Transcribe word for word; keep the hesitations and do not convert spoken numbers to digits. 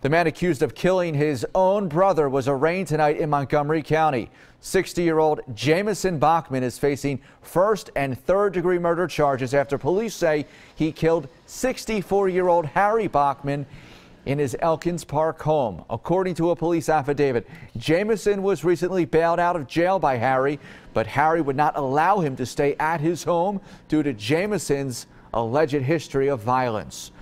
The man accused of killing his own brother was arraigned tonight in Montgomery County. sixty-year-old Jamison Bachman is facing first and third degree murder charges after police say he killed sixty-four-year-old Harry Bachman in his Elkins Park home. According to a police affidavit, Jamison was recently bailed out of jail by Harry, but Harry would not allow him to stay at his home due to Jamison's alleged history of violence.